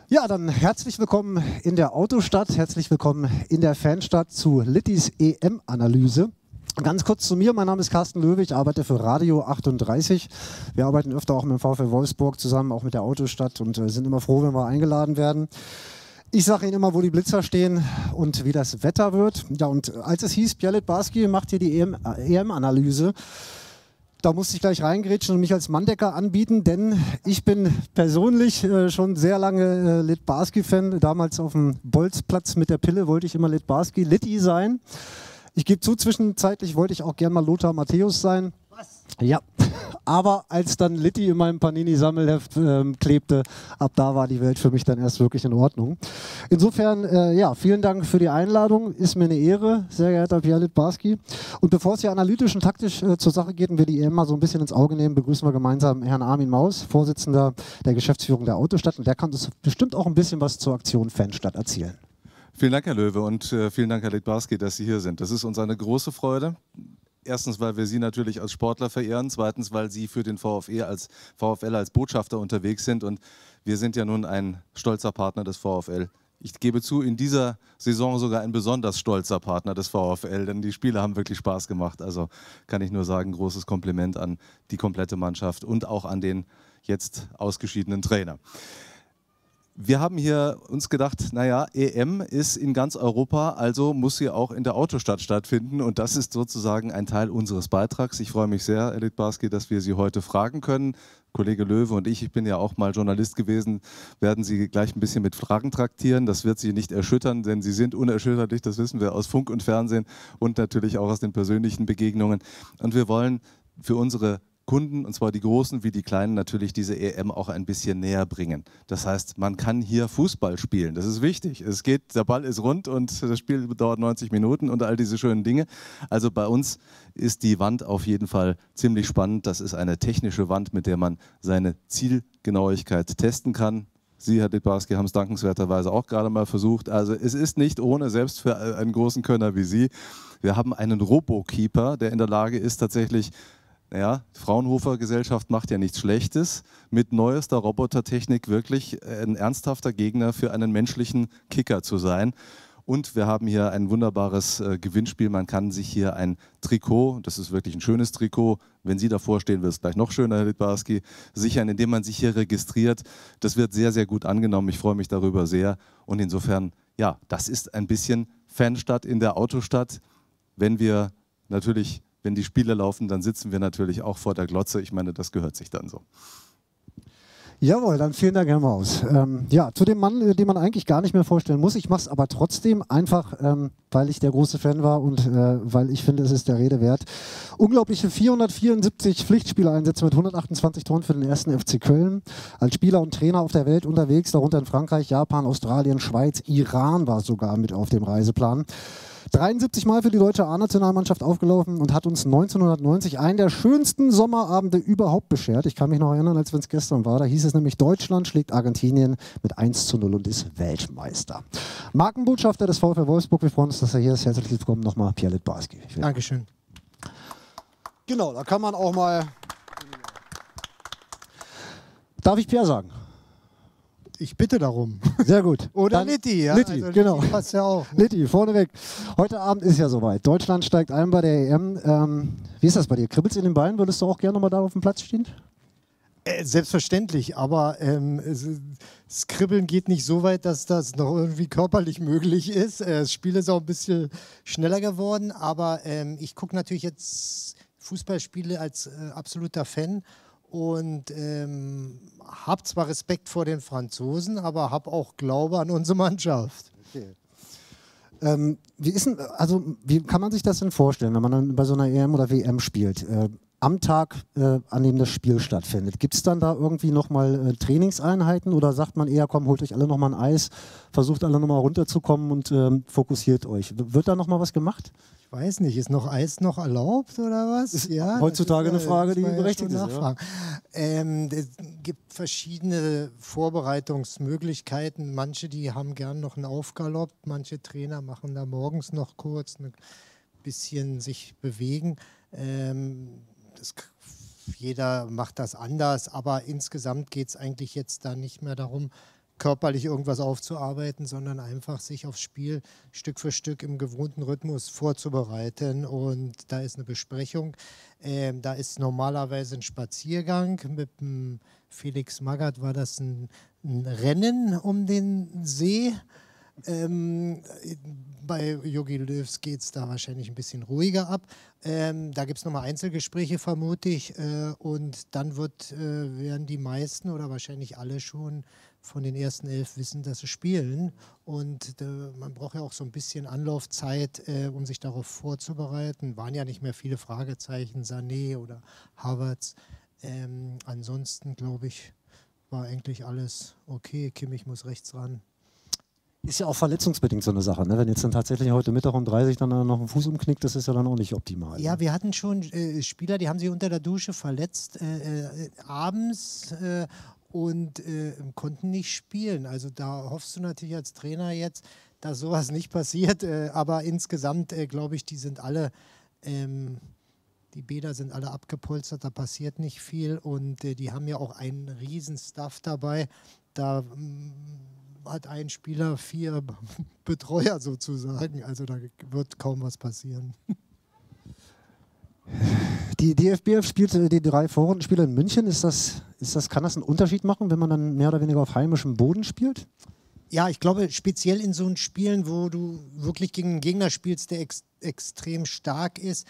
Ja, dann herzlich willkommen in der Autostadt, herzlich willkommen in der Fanstadt zu Littys EM-Analyse. Ganz kurz zu mir, mein Name ist Carsten Löwe, ich arbeite für Radio 38. Wir arbeiten öfter auch mit dem VfL Wolfsburg zusammen, auch mit der Autostadt und sind immer froh, wenn wir eingeladen werden. Ich sage Ihnen immer, wo die Blitzer stehen und wie das Wetter wird. Ja, und als es hieß, Bjelle Barski macht hier die EM-Analyse, da musste ich gleich reingrätschen und mich als Manndecker anbieten, denn ich bin persönlich schon sehr lange Littbarski-Fan. Damals auf dem Bolzplatz mit der Pille wollte ich immer Littbarski, Litti sein. Ich gebe zu, zwischenzeitlich wollte ich auch gern mal Lothar Matthäus sein. Was? Ja, aber als dann Litti in meinem Panini-Sammelheft klebte, ab da war die Welt für mich dann erst wirklich in Ordnung. Insofern, ja, vielen Dank für die Einladung. Ist mir eine Ehre, sehr geehrter Pierre Littbarski. Und bevor es hier analytisch und taktisch zur Sache geht und wir die EM mal so ein bisschen ins Auge nehmen, begrüßen wir gemeinsam Herrn Armin Maus, Vorsitzender der Geschäftsführung der Autostadt. Und der kann uns bestimmt auch ein bisschen was zur Aktion Fanstadt erzählen. Vielen Dank, Herr Löwe, und vielen Dank, Herr Littbarski, dass Sie hier sind. Das ist uns eine große Freude. Erstens, weil wir Sie natürlich als Sportler verehren. Zweitens, weil Sie für den VfL als Botschafter unterwegs sind. Und wir sind ja nun ein stolzer Partner des VfL. Ich gebe zu, in dieser Saison sogar ein besonders stolzer Partner des VfL, denn die Spiele haben wirklich Spaß gemacht. Also kann ich nur sagen, großes Kompliment an die komplette Mannschaft und auch an den jetzt ausgeschiedenen Trainer. Wir haben hier uns gedacht, naja, EM ist in ganz Europa, also muss sie auch in der Autostadt stattfinden und das ist sozusagen ein Teil unseres Beitrags. Ich freue mich sehr, Herr Littbarski, dass wir Sie heute fragen können. Kollege Löwe und ich bin ja auch mal Journalist gewesen, werden Sie gleich ein bisschen mit Fragen traktieren. Das wird Sie nicht erschüttern, denn Sie sind unerschütterlich, das wissen wir aus Funk und Fernsehen und natürlich auch aus den persönlichen Begegnungen. Und wir wollen für unsere Kunden, und zwar die Großen wie die Kleinen, natürlich diese EM auch ein bisschen näher bringen. Das heißt, man kann hier Fußball spielen. Das ist wichtig. Es geht, der Ball ist rund und das Spiel dauert 90 Minuten und all diese schönen Dinge. Also bei uns ist die Wand auf jeden Fall ziemlich spannend. Das ist eine technische Wand, mit der man seine Zielgenauigkeit testen kann. Sie, Herr Littbarski, haben es dankenswerterweise auch gerade mal versucht. Also es ist nicht ohne, selbst für einen großen Könner wie Sie. Wir haben einen Robokeeper, der in der Lage ist, tatsächlich, naja, die Fraunhofer-Gesellschaft macht ja nichts Schlechtes, mit neuester Robotertechnik wirklich ein ernsthafter Gegner für einen menschlichen Kicker zu sein. Und wir haben hier ein wunderbares Gewinnspiel. Man kann sich hier ein Trikot, das ist wirklich ein schönes Trikot, wenn Sie davor stehen, wird es gleich noch schöner, Herr Littbarski, sichern, indem man sich hier registriert. Das wird sehr, sehr gut angenommen. Ich freue mich darüber sehr. Und insofern, ja, das ist ein bisschen Fanstadt in der Autostadt. Wenn die Spiele laufen, dann sitzen wir natürlich auch vor der Glotze. Ich meine, das gehört sich dann so. Jawohl, dann vielen Dank, Herr Maus. Ja, zu dem Mann, den man eigentlich gar nicht mehr vorstellen muss. Ich mache es aber trotzdem einfach, weil ich der große Fan war und weil ich finde, es ist der Rede wert. Unglaubliche 474 Pflichtspieleinsätze mit 128 Toren für den 1. FC Köln. Als Spieler und Trainer auf der Welt unterwegs, darunter in Frankreich, Japan, Australien, Schweiz, Iran war sogar mit auf dem Reiseplan. 73 Mal für die deutsche A-Nationalmannschaft aufgelaufen und hat uns 1990 einen der schönsten Sommerabende überhaupt beschert. Ich kann mich noch erinnern, als wenn es gestern war. Da hieß es nämlich, Deutschland schlägt Argentinien mit 1:0 und ist Weltmeister. Markenbotschafter des VfL Wolfsburg, wir freuen uns, dass er hier ist. Herzlich willkommen nochmal, Pierre Littbarski. Dankeschön. Genau, da kann man auch mal... Darf ich Pierre sagen? Ich bitte darum. Sehr gut. Oder Dann Litti, ja. Litti, also genau. Litti passt ja auch. Litti, vorneweg. Heute Abend ist ja soweit. Deutschland steigt ein bei der EM. Wie ist das bei dir? Kribbelt's in den Beinen? Würdest du auch gerne mal da auf dem Platz stehen? Selbstverständlich, aber das Kribbeln geht nicht so weit, dass das noch irgendwie körperlich möglich ist. Das Spiel ist auch ein bisschen schneller geworden, aber ich gucke natürlich jetzt Fußballspiele als absoluter Fan und habe zwar Respekt vor den Franzosen, aber habe auch Glaube an unsere Mannschaft. Okay. Wie kann man sich das denn vorstellen, wenn man dann bei so einer EM oder WM spielt? Am Tag, an dem das Spiel stattfindet, gibt es dann da irgendwie nochmal Trainingseinheiten oder sagt man eher, komm, holt euch alle nochmal ein Eis, versucht alle nochmal runterzukommen und fokussiert euch? Wird da nochmal was gemacht? Ich weiß nicht, ist noch Eis noch erlaubt oder was? Ist heutzutage eine Frage, die berechtigt ist. Ja. Es gibt verschiedene Vorbereitungsmöglichkeiten. Manche, die haben gern noch einen Aufgalopp, manche Trainer machen da morgens noch kurz ein bisschen sich bewegen. Jeder macht das anders, aber insgesamt geht es eigentlich jetzt da nicht mehr darum, körperlich irgendwas aufzuarbeiten, sondern einfach sich aufs Spiel Stück für Stück im gewohnten Rhythmus vorzubereiten. Und da ist eine Besprechung, da ist normalerweise ein Spaziergang. Mit dem Felix Magath war das ein Rennen um den See. Bei Jogi Löws geht es da wahrscheinlich ein bisschen ruhiger ab. Da gibt es nochmal Einzelgespräche, vermute ich. Und dann werden die meisten oder wahrscheinlich alle schon von den ersten 11 wissen, dass sie spielen. Und man braucht ja auch so ein bisschen Anlaufzeit, um sich darauf vorzubereiten. Waren ja nicht mehr viele Fragezeichen, Sané oder Havertz. Ansonsten, glaube ich, war eigentlich alles okay. Kimmich muss rechts ran. Ist ja auch verletzungsbedingt so eine Sache, ne? Wenn jetzt dann tatsächlich heute Mittag um 30 dann noch ein Fuß umknickt, das ist ja dann auch nicht optimal. Ja, ne? wir hatten schon Spieler, die haben sich unter der Dusche verletzt, abends und konnten nicht spielen. Also da hoffst du natürlich als Trainer jetzt, dass sowas nicht passiert. Aber insgesamt glaube ich, die sind alle, die Bäder sind alle abgepolstert, da passiert nicht viel. Und die haben ja auch einen riesen Staff dabei. Da hat ein Spieler 4 Betreuer sozusagen. Also da wird kaum was passieren. Die DFB spielt die 3 Vorrundenspiele in München. Kann das einen Unterschied machen, wenn man dann mehr oder weniger auf heimischem Boden spielt? Ja, ich glaube, speziell in so Spielen, wo du wirklich gegen einen Gegner spielst, der extrem stark ist,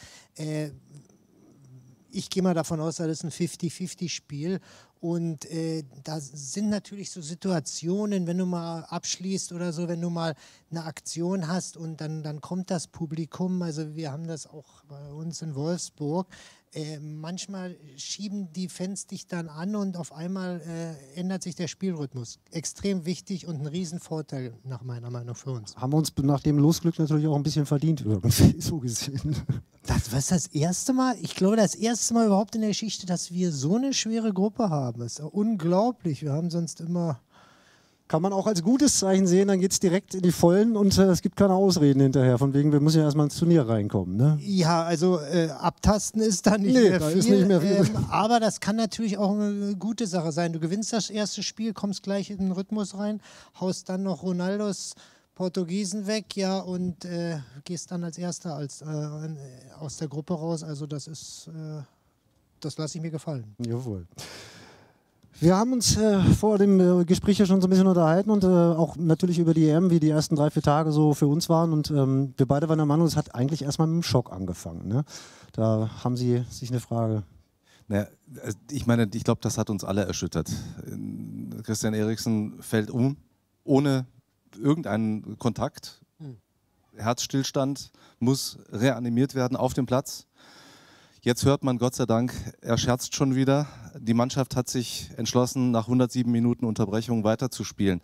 ich gehe mal davon aus, das ist ein 50-50-Spiel. Und da sind natürlich so Situationen, wenn du mal abschließt oder so, wenn du mal eine Aktion hast und dann kommt das Publikum, also wir haben das auch bei uns in Wolfsburg, manchmal schieben die Fans dich dann an und auf einmal ändert sich der Spielrhythmus. Extrem wichtig und ein Riesenvorteil nach meiner Meinung für uns. Haben wir uns nach dem Losglück natürlich auch ein bisschen verdient irgendwie, so gesehen. Das war das erste Mal, ich glaube, das erste Mal überhaupt in der Geschichte, dass wir so eine schwere Gruppe haben. Das ist unglaublich. Wir haben sonst immer... Kann man auch als gutes Zeichen sehen, dann geht es direkt in die Vollen und es gibt keine Ausreden hinterher. Von wegen, wir müssen ja erstmal ins Turnier reinkommen. Ne? Ja, also abtasten ist da nicht mehr viel. Ist nicht mehr viel. Aber das kann natürlich auch eine gute Sache sein. Du gewinnst das erste Spiel, kommst gleich in den Rhythmus rein, haust dann noch Ronaldos Portugiesen weg, ja, und gehst dann als Erster aus der Gruppe raus. Also das lasse ich mir gefallen. Jawohl. Wir haben uns vor dem Gespräch ja schon so ein bisschen unterhalten und auch natürlich über die EM, wie die ersten 3-4 Tage so für uns waren. Und wir beide waren der Meinung, es hat eigentlich erstmal mit dem Schock angefangen. Ne? Da haben Sie sich eine Frage. Naja, ich meine, ich glaube, das hat uns alle erschüttert. Christian Eriksen fällt um, ohne irgendeinen Kontakt. Herzstillstand, muss reanimiert werden auf dem Platz. Jetzt hört man, Gott sei Dank, er scherzt schon wieder. Die Mannschaft hat sich entschlossen, nach 107 Minuten Unterbrechung weiterzuspielen.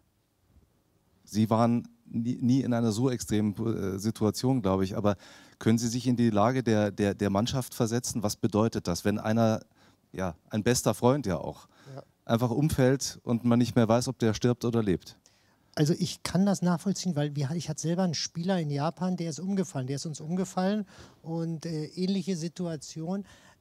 Sie waren nie in einer so extremen Situation, glaube ich. Aber können Sie sich in die Lage der Mannschaft versetzen? Was bedeutet das, wenn einer, ja, ein bester Freund ja auch, einfach umfällt und man nicht mehr weiß, ob der stirbt oder lebt? Also ich kann das nachvollziehen, weil ich hatte selber einen Spieler in Japan, der ist umgefallen, der ist uns umgefallen und ähnliche Situation.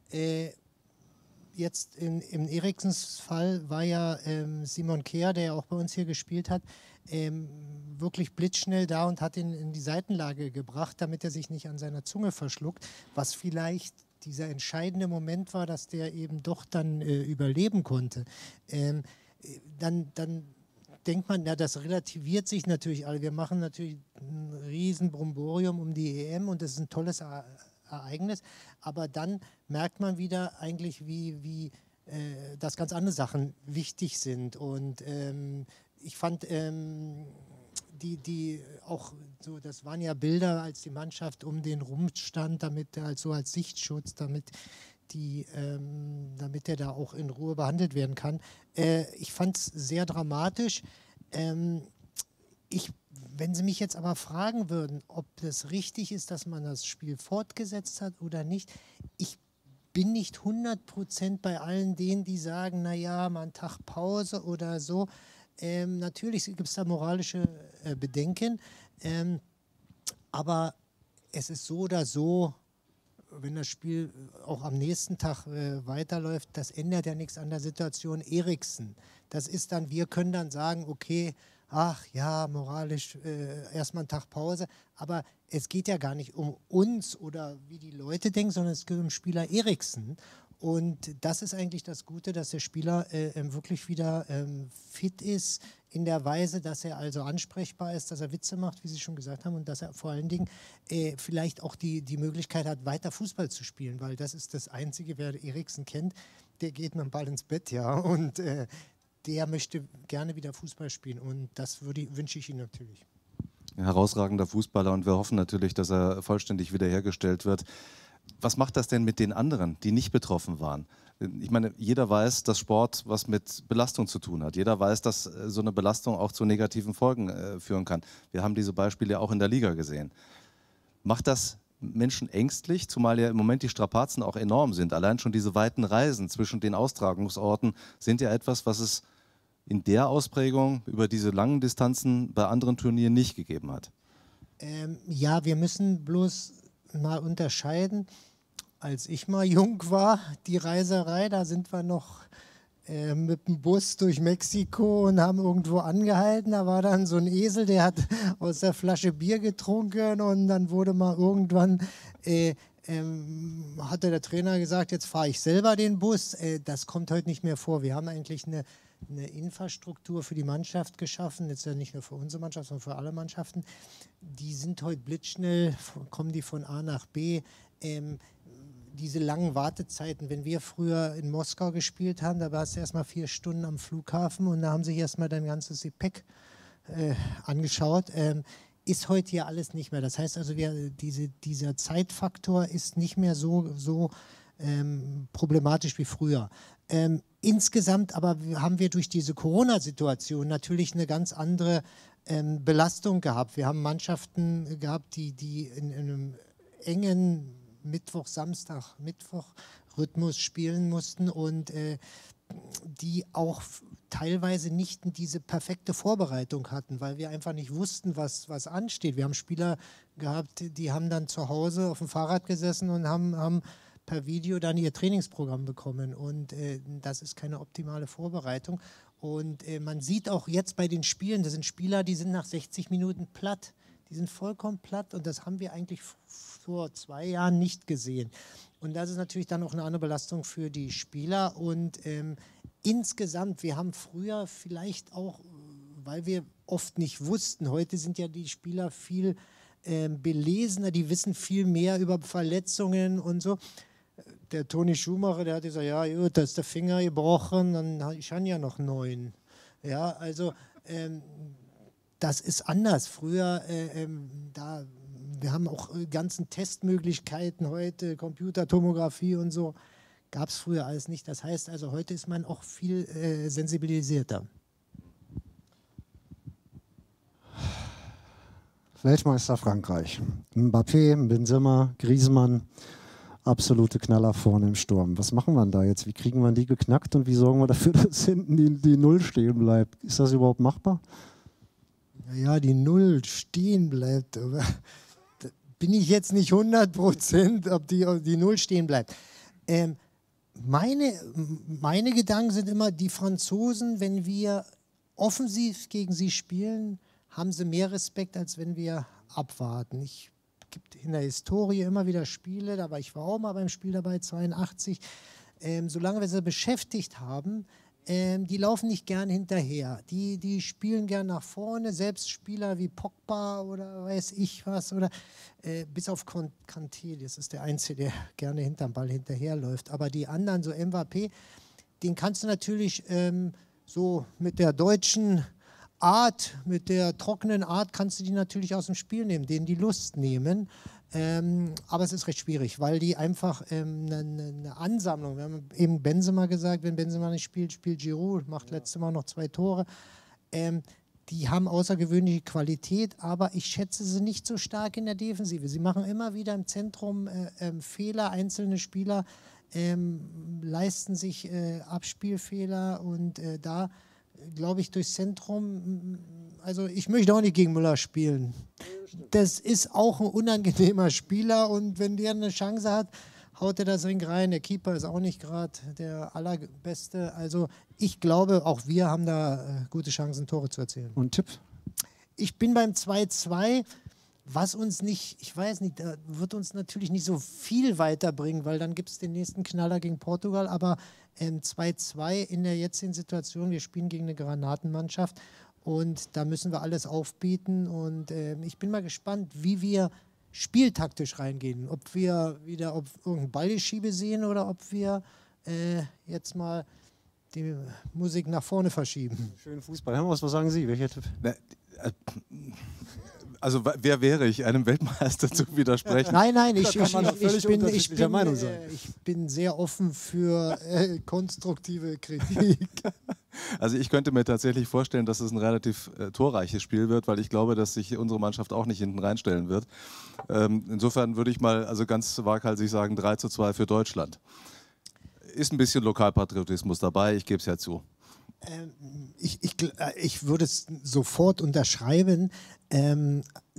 Jetzt im Eriksens Fall war ja Simon Kjær, der ja auch bei uns hier gespielt hat, wirklich blitzschnell da und hat ihn in die Seitenlage gebracht, damit er sich nicht an seiner Zunge verschluckt, was vielleicht dieser entscheidende Moment war, dass der eben doch dann überleben konnte. Dann denkt man, ja, das relativiert sich natürlich alle. Wir machen natürlich ein riesen Bromborium um die EM und das ist ein tolles Ereignis. Aber dann merkt man wieder eigentlich, wie dass ganz andere Sachen wichtig sind. Und ich fand, die auch so, das waren ja Bilder, als die Mannschaft um den rumstand, damit er so als Sichtschutz, damit er da auch in Ruhe behandelt werden kann. Ich fand es sehr dramatisch. Wenn Sie mich jetzt aber fragen würden, ob das richtig ist, dass man das Spiel fortgesetzt hat oder nicht, ich bin nicht 100% bei allen denen, die sagen, naja, mal einen Tag Pause oder so. Natürlich gibt es da moralische Bedenken, aber es ist so oder so wenn das Spiel auch am nächsten Tag weiterläuft, das ändert ja nichts an der Situation Eriksen. Das ist dann, wir können dann sagen, okay, ach ja, moralisch erstmal einen Tag Pause, aber es geht ja gar nicht um uns oder wie die Leute denken, sondern es geht um Spieler Eriksen. Und das ist eigentlich das Gute, dass der Spieler wirklich wieder fit ist in der Weise, dass er also ansprechbar ist, dass er Witze macht, wie Sie schon gesagt haben, und dass er vor allen Dingen vielleicht auch die Möglichkeit hat, weiter Fußball zu spielen, weil das ist das Einzige, wer Eriksen kennt, der geht mit dem Ball ins Bett, ja, und der möchte gerne wieder Fußball spielen und das wünsche ich ihm natürlich. Herausragender Fußballer und wir hoffen natürlich, dass er vollständig wiederhergestellt wird. Was macht das denn mit den anderen, die nicht betroffen waren? Ich meine, jeder weiß, dass Sport was mit Belastung zu tun hat. Jeder weiß, dass so eine Belastung auch zu negativen Folgen führen kann. Wir haben diese Beispiele auch in der Liga gesehen. Macht das Menschen ängstlich, zumal ja im Moment die Strapazen auch enorm sind? Allein schon diese weiten Reisen zwischen den Austragungsorten sind ja etwas, was es in der Ausprägung über diese langen Distanzen bei anderen Turnieren nicht gegeben hat. Ja, wir müssen bloß mal unterscheiden. Als ich mal jung war, die Reiserei, da sind wir noch mit dem Bus durch Mexiko und haben irgendwo angehalten. Da war dann so ein Esel, der hat aus der Flasche Bier getrunken und dann wurde mal irgendwann, hatte der Trainer gesagt, jetzt fahre ich selber den Bus. Das kommt heute nicht mehr vor. Wir haben eigentlich eine Infrastruktur für die Mannschaft geschaffen, jetzt ja nicht nur für unsere Mannschaft, sondern für alle Mannschaften. Die sind heute blitzschnell, kommen die von A nach B. Diese langen Wartezeiten, wenn wir früher in Moskau gespielt haben, da warst du erstmal 4 Stunden am Flughafen und da haben sich erstmal dein ganzes Gepäck angeschaut. Ist heute hier alles nicht mehr. Das heißt also, dieser Zeitfaktor ist nicht mehr so problematisch wie früher. Insgesamt aber haben wir durch diese Corona-Situation natürlich eine ganz andere Belastung gehabt. Wir haben Mannschaften gehabt, die in einem engen Mittwoch, Samstag, Mittwoch-Rhythmus spielen mussten und die auch teilweise nicht diese perfekte Vorbereitung hatten, weil wir einfach nicht wussten, was ansteht. Wir haben Spieler gehabt, die haben dann zu Hause auf dem Fahrrad gesessen und haben per Video dann ihr Trainingsprogramm bekommen und das ist keine optimale Vorbereitung und man sieht auch jetzt bei den Spielen, das sind Spieler, die sind nach 60 Minuten platt, die sind vollkommen platt und das haben wir eigentlich vor 2 Jahren nicht gesehen und das ist natürlich dann auch eine andere Belastung für die Spieler und insgesamt, wir haben früher vielleicht auch, weil wir oft nicht wussten, heute sind ja die Spieler viel belesener, die wissen viel mehr über Verletzungen und so. Der Toni Schumacher, der hat gesagt, ja gut, da ist der Finger gebrochen, dann ich habe ja noch 9. Ja, also das ist anders. Früher, wir haben auch ganzen Testmöglichkeiten heute, Computertomographie und so, gab es früher alles nicht. Das heißt also, heute ist man auch viel sensibilisierter. Weltmeister Frankreich. Mbappé, Benzema, Griezmann, absolute Knaller vorne im Sturm. Was machen wir denn da jetzt? Wie kriegen wir die geknackt und wie sorgen wir dafür, dass hinten die Null stehen bleibt? Ist das überhaupt machbar? Ja, die Null stehen bleibt. Aber da bin ich jetzt nicht 100%, ob die Null stehen bleibt. Meine Gedanken sind immer, die Franzosen, wenn wir offensiv gegen sie spielen, haben sie mehr Respekt, als wenn wir abwarten. Es gibt in der Historie immer wieder Spiele, da war ich auch mal beim Spiel dabei, 82. Solange wir sie beschäftigt haben, die laufen nicht gern hinterher. Die spielen gern nach vorne, selbst Spieler wie Pogba oder weiß ich was, oder bis auf Kanté, das ist der Einzige, der gerne hinterm Ball hinterherläuft. Aber die anderen, so Mbappé, den kannst du natürlich so mit der deutschen Art, mit der trockenen Art kannst du die natürlich aus dem Spiel nehmen, denen die Lust nehmen. Aber es ist recht schwierig, weil die einfach eine Ansammlung, wir haben eben Benzema gesagt, wenn Benzema nicht spielt, spielt Giroud, macht letztes Mal noch 2 Tore. Die haben außergewöhnliche Qualität, aber ich schätze sie nicht so stark in der Defensive. Sie machen immer wieder im Zentrum Fehler, einzelne Spieler leisten sich Abspielfehler und da glaube ich, durchs Zentrum, also ich möchte auch nicht gegen Müller spielen. das ist auch ein unangenehmer Spieler und wenn der eine Chance hat, haut er das Ding rein. Der Keeper ist auch nicht gerade der allerbeste. Also ich glaube, auch wir haben da gute Chancen, Tore zu erzielen. Und Tipp? Ich bin beim 2-2, was uns nicht, ich weiß nicht, da wird uns natürlich nicht so viel weiterbringen, weil dann gibt es den nächsten Knaller gegen Portugal, aber 2-2 in der jetzigen Situation, wir spielen gegen eine Granatenmannschaft und da müssen wir alles aufbieten und ich bin mal gespannt, wie wir spieltaktisch reingehen, ob wir wieder irgendeinen Ballschiebe sehen oder ob wir jetzt mal die Musik nach vorne verschieben. Schönen Fußball. Herr Maus, was sagen Sie? Welcher Tipp? Also wer wäre ich, einem Weltmeister zu widersprechen? Nein, ich bin sehr offen für konstruktive Kritik. Also ich könnte mir tatsächlich vorstellen, dass es ein relativ torreiches Spiel wird, weil ich glaube, dass sich unsere Mannschaft auch nicht hinten reinstellen wird. Insofern würde ich mal also ganz waghalsig sagen 3:2 für Deutschland. Ist ein bisschen Lokalpatriotismus dabei, ich gebe es ja zu. Ich würde es sofort unterschreiben. Dann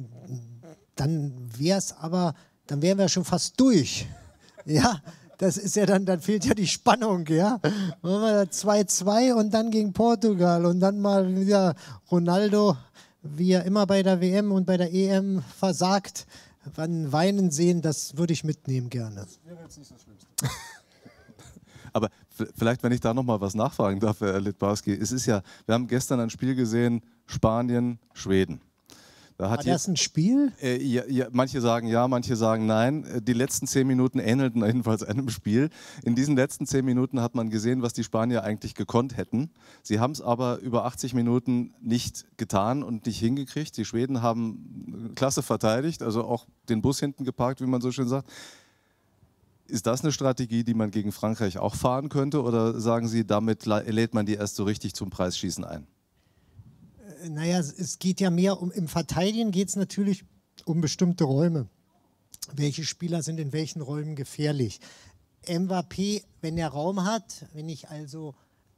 wären wir schon fast durch. Ja, das ist ja dann fehlt ja die Spannung, ja. Machen wir 2:2 und dann gegen Portugal und dann mal wieder Ronaldo, wie er immer bei der WM und bei der EM versagt, wann weinen sehen, das würde ich mitnehmen gerne. Das wäre jetzt nicht das Schlimmste. Aber vielleicht, wenn ich da noch mal was nachfragen darf, Herr Littbarski, es ist ja, wir haben gestern ein Spiel gesehen, Spanien, Schweden. War das ein Spiel? Ja, manche sagen ja, manche sagen nein. Die letzten 10 Minuten ähnelten jedenfalls einem Spiel. In diesen letzten 10 Minuten hat man gesehen, was die Spanier eigentlich gekonnt hätten. Sie haben es aber über 80 Minuten nicht getan und nicht hingekriegt. Die Schweden haben klasse verteidigt, also auch den Bus hinten geparkt, wie man so schön sagt. Ist das eine Strategie, die man gegen Frankreich auch fahren könnte oder sagen Sie, damit lädt man die erst so richtig zum Preisschießen ein? Naja, es geht ja mehr im Verteidigen geht es natürlich um bestimmte Räume. Welche Spieler sind in welchen Räumen gefährlich? Mbappé, wenn er Raum hat, wenn ich also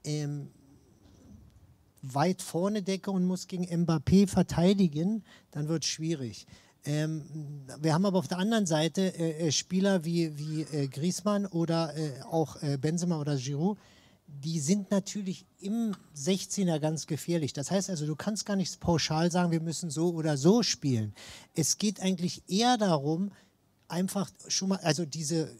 weit vorne decke und muss gegen Mbappé verteidigen, dann wird es schwierig. Wir haben aber auf der anderen Seite Spieler wie Griezmann oder auch Benzema oder Giroud, die sind natürlich im 16er ganz gefährlich. Das heißt also, du kannst gar nicht pauschal sagen, wir müssen so oder so spielen. Es geht eigentlich eher darum, einfach schon mal, also diese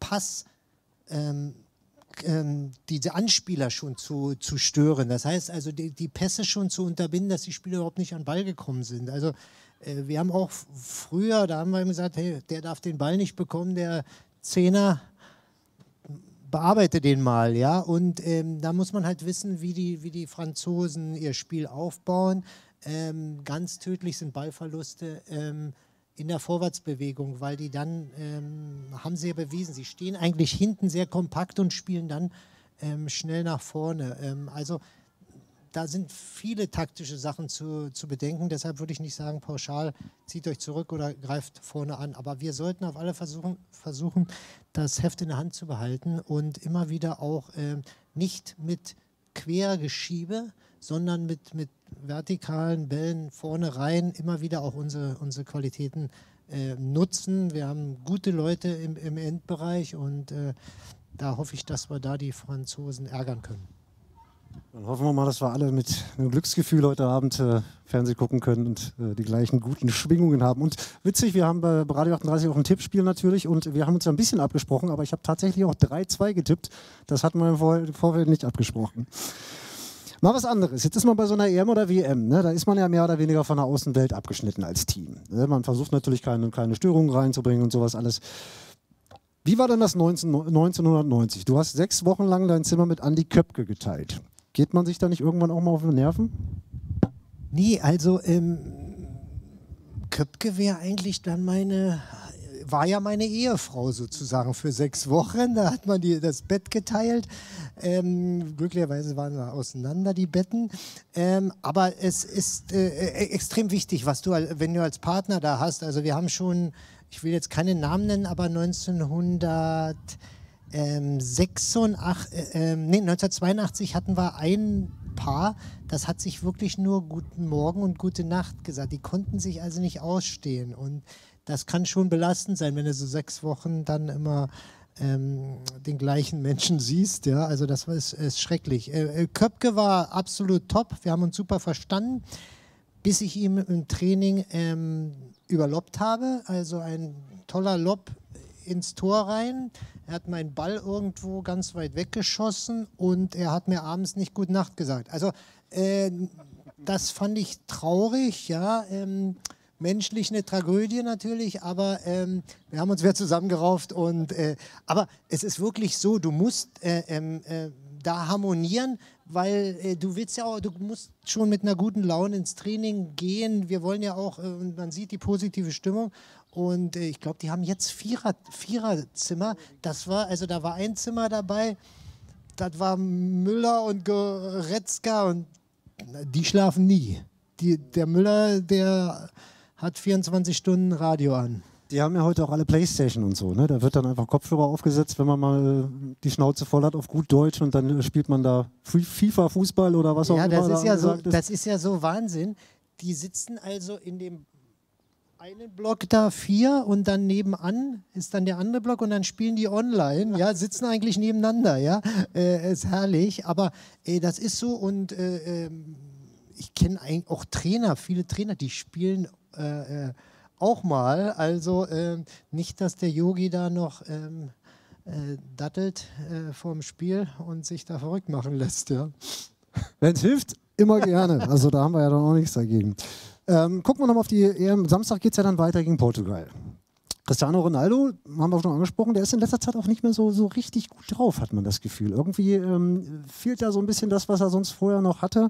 diese Anspieler schon zu stören. Das heißt also, die Pässe schon zu unterbinden, dass die Spieler überhaupt nicht an den Ball gekommen sind. Also wir haben auch früher, da haben wir gesagt, hey, der darf den Ball nicht bekommen, der Zehner, bearbeite den mal, ja. Und da muss man halt wissen, wie die Franzosen ihr Spiel aufbauen. Ganz tödlich sind Ballverluste in der Vorwärtsbewegung, weil die dann, haben sie ja bewiesen, sie stehen eigentlich hinten sehr kompakt und spielen dann schnell nach vorne. Also da sind viele taktische Sachen zu bedenken. Deshalb würde ich nicht sagen, pauschal, zieht euch zurück oder greift vorne an. Aber wir sollten auf alle versuchen, das Heft in der Hand zu behalten und immer wieder auch nicht mit Quergeschiebe, sondern mit vertikalen Bällen vorne rein immer wieder auch unsere Qualitäten nutzen. Wir haben gute Leute im Endbereich und da hoffe ich, dass wir da die Franzosen ärgern können. Dann hoffen wir mal, dass wir alle mit einem Glücksgefühl heute Abend Fernsehen gucken können und die gleichen guten Schwingungen haben. Und witzig, wir haben bei Radio 38 auch ein Tippspiel natürlich und wir haben uns ja ein bisschen abgesprochen, aber ich habe tatsächlich auch 3-2 getippt. Das hatten wir im Vorfeld nicht abgesprochen. Mal was anderes. Jetzt ist man bei so einer EM oder WM, ne? Da ist man ja mehr oder weniger von der Außenwelt abgeschnitten als Team. Ne? Man versucht natürlich keine Störungen reinzubringen und sowas alles. Wie war denn das 1990? Du hast 6 Wochen lang dein Zimmer mit Andi Köpke geteilt. Geht man sich da nicht irgendwann auch mal auf die Nerven? Nee, also Köpke wäre eigentlich dann war ja meine Ehefrau sozusagen für 6 Wochen. Da hat man das Bett geteilt. Glücklicherweise waren wir auseinander, die Betten. Aber es ist extrem wichtig, was wenn du als Partner da hast. Also wir haben schon, ich will jetzt keine Namen nennen, aber 1982 hatten wir einen Paar, das hat sich wirklich nur guten Morgen und gute Nacht gesagt. Die konnten sich also nicht ausstehen. Und das kann schon belastend sein, wenn du so 6 Wochen dann immer den gleichen Menschen siehst. Ja? Also das ist schrecklich. Köpke war absolut top. Wir haben uns super verstanden, bis ich ihm im Training überlobbt habe. Also ein toller Lob ins Tor rein. Er hat meinen Ball irgendwo ganz weit weggeschossen und er hat mir abends nicht Gute Nacht gesagt. Also das fand ich traurig, ja. Menschlich eine Tragödie natürlich, aber wir haben uns wieder zusammengerauft. Aber es ist wirklich so, du musst da harmonieren, weil du willst ja auch, du musst schon mit einer guten Laune ins Training gehen. Wir wollen ja auch, man sieht die positive Stimmung. Und ich glaube, die haben jetzt Viererzimmer. Also da war ein Zimmer dabei, das war Müller und Goretzka und die schlafen nie. Der Müller, der hat 24 Stunden Radio an. Die haben ja heute auch alle Playstation und so, ne? Da wird dann einfach Kopfhörer aufgesetzt, wenn man mal die Schnauze voll hat auf gut Deutsch und dann spielt man da FIFA-Fußball oder was auch immer. Ja, das ist ja so Wahnsinn. Die sitzen also in dem einen Block da 4 und dann nebenan ist dann der andere Block und dann spielen die online, ja, sitzen eigentlich nebeneinander, ja, ist herrlich, aber das ist so und ich kenne eigentlich auch Trainer, viele Trainer, die spielen auch mal, also nicht, dass der Yogi da noch dattelt vorm Spiel und sich da verrückt machen lässt, ja. Wenn es hilft, immer gerne, also da haben wir ja dann auch nichts dagegen. Gucken wir nochmal auf die EM. Samstag geht es ja dann weiter gegen Portugal. Cristiano Ronaldo, haben wir schon angesprochen, der ist in letzter Zeit auch nicht mehr so richtig gut drauf, hat man das Gefühl. Irgendwie fehlt da so ein bisschen das, was er sonst vorher noch hatte.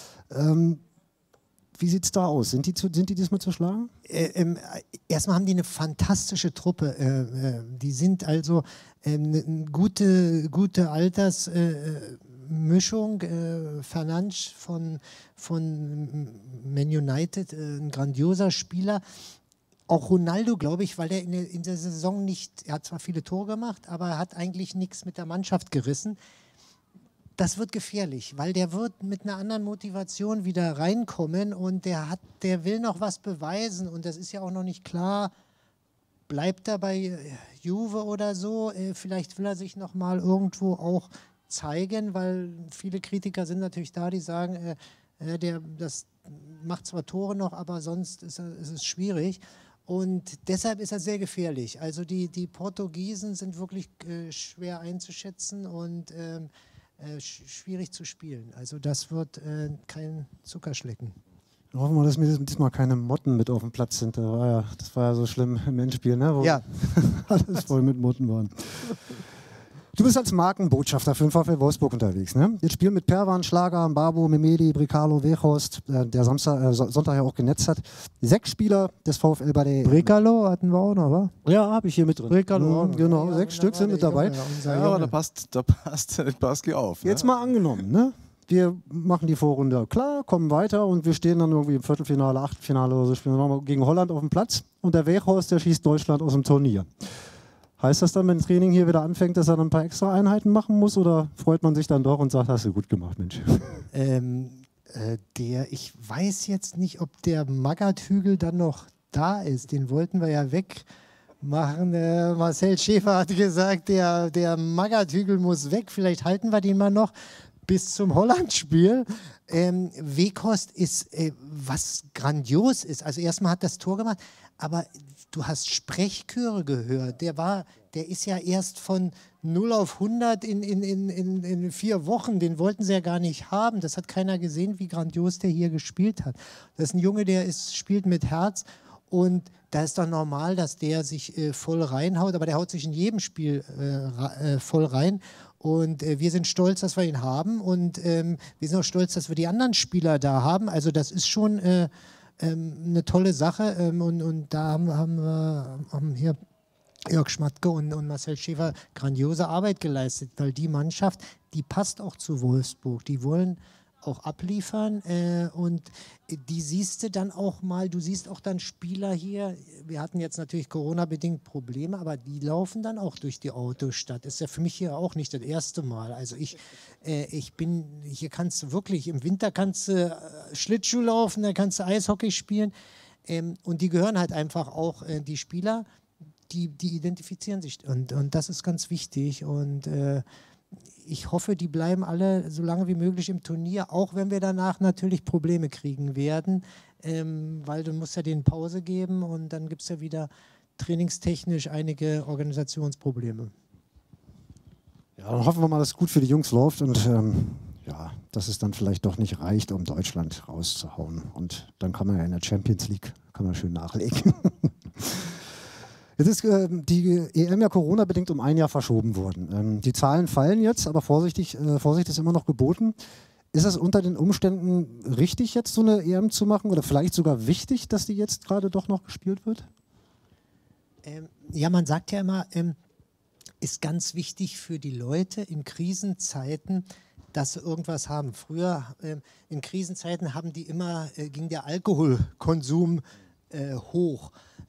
Wie sieht es da aus? Sind die diesmal zu schlagen? Erstmal haben die eine fantastische Truppe. Die sind also eine gute Altersmischung. Fernandes von Man United, ein grandioser Spieler. Auch Ronaldo, glaube ich, weil er in der Saison nicht, er hat zwar viele Tore gemacht, aber er hat eigentlich nichts mit der Mannschaft gerissen. Das wird gefährlich, weil der wird mit einer anderen Motivation wieder reinkommen und der will noch was beweisen und das ist ja auch noch nicht klar, bleibt er bei Juve oder so, vielleicht will er sich noch mal irgendwo auch zeigen, weil viele Kritiker sind natürlich da, die sagen, das macht zwar Tore noch, aber sonst ist es schwierig. Und deshalb ist er sehr gefährlich. Also die Portugiesen sind wirklich schwer einzuschätzen und schwierig zu spielen. Also das wird kein Zuckerschlecken. Hoffen wir, dass mir diesmal keine Motten mit auf dem Platz sind. Das war ja so schlimm im Endspiel, ne? Wo ja. alles voll mit Motten waren. Du bist als Markenbotschafter für den VfL Wolfsburg unterwegs, ne? Jetzt spielen mit Perwan, Schlager, Mbabo, Memedi, Brekalo, Weghorst, der Sonntag ja auch genetzt hat. 6 Spieler des VfL bei der... Brekalo hatten wir auch noch, wa? Ja, habe ich hier mit drin. Brekalo, genau, ja, 6 Stück sind mit dabei. Ja, aber da passt Barski auf. Jetzt mal angenommen, ne? Wir machen die Vorrunde klar, kommen weiter und wir stehen dann irgendwie im Viertelfinale, Achtelfinale oder so, spielen wir nochmal gegen Holland auf dem Platz und der Weghorst, der schießt Deutschland aus dem Turnier. Heißt das dann, wenn das Training hier wieder anfängt, dass er dann ein paar extra Einheiten machen muss oder freut man sich dann doch und sagt, hast du gut gemacht, Mensch? Ich weiß jetzt nicht, ob der Magath-Hügel dann noch da ist. Den wollten wir ja wegmachen. Marcel Schäfer hat gesagt, der Magath-Hügel muss weg. Vielleicht halten wir den mal noch bis zum Holland-Spiel. Weghorst ist, was grandios ist. Also erstmal hat das Tor gemacht, aber du hast Sprechchöre gehört. Der ist ja erst von 0 auf 100 in 4 Wochen. Den wollten sie ja gar nicht haben. Das hat keiner gesehen, wie grandios der hier gespielt hat. Das ist ein Junge, der spielt mit Herz. Und da ist doch normal, dass der sich voll reinhaut. Aber der haut sich in jedem Spiel voll rein. Und wir sind stolz, dass wir ihn haben. Und wir sind auch stolz, dass wir die anderen Spieler da haben. Also das ist schon eine tolle Sache. Und da haben hier Jörg Schmatke und Marcel Schäfer grandiose Arbeit geleistet. Weil die Mannschaft, die passt auch zu Wolfsburg. Die wollen auch abliefern und die siehst du dann auch mal, du siehst auch dann Spieler hier, wir hatten jetzt natürlich Corona-bedingt Probleme, aber die laufen dann auch durch die Autostadt. Ist ja für mich hier auch nicht das erste Mal. Also ich bin, hier kannst du wirklich, im Winter kannst du Schlittschuh laufen, da kannst du Eishockey spielen und die gehören halt einfach auch, die Spieler, die identifizieren sich und das ist ganz wichtig und ich hoffe, die bleiben alle so lange wie möglich im Turnier, auch wenn wir danach natürlich Probleme kriegen werden, weil du musst ja denen Pause geben und dann gibt es ja wieder trainingstechnisch einige Organisationsprobleme. Ja, dann hoffen wir mal, dass es gut für die Jungs läuft und ja, dass es dann vielleicht doch nicht reicht, um Deutschland rauszuhauen. Und dann kann man ja in der Champions League kann man schön nachlegen. Jetzt ist die EM ja Corona-bedingt um ein Jahr verschoben worden. Die Zahlen fallen jetzt, aber Vorsicht ist immer noch geboten. Ist es unter den Umständen richtig, jetzt so eine EM zu machen oder vielleicht sogar wichtig, dass die jetzt gerade doch noch gespielt wird? Ja, man sagt ja immer, ist ganz wichtig für die Leute in Krisenzeiten, dass sie irgendwas haben. Früher in Krisenzeiten ging der Alkoholkonsum hoch.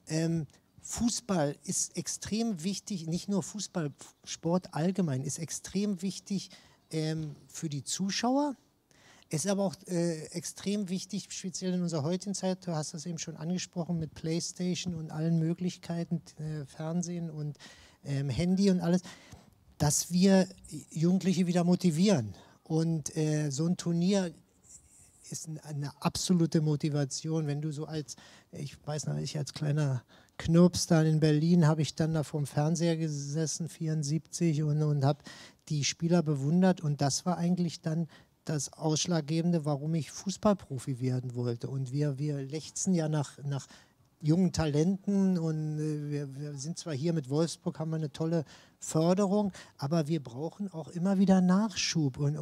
Fußball ist extrem wichtig, nicht nur Fußball, Sport allgemein ist extrem wichtig für die Zuschauer. Es ist aber auch extrem wichtig, speziell in unserer heutigen Zeit, du hast das eben schon angesprochen, mit Playstation und allen Möglichkeiten, Fernsehen und Handy und alles, dass wir Jugendliche wieder motivieren. Und so ein Turnier ist eine absolute Motivation, wenn du so ich weiß noch, ich als kleiner Knirps dann in Berlin, habe ich dann da vorm Fernseher gesessen, 74 und habe die Spieler bewundert und das war eigentlich dann das Ausschlaggebende, warum ich Fußballprofi werden wollte. Und wir lechzen ja nach jungen Talenten und wir sind zwar hier mit Wolfsburg, haben wir eine tolle Förderung, aber wir brauchen auch immer wieder Nachschub und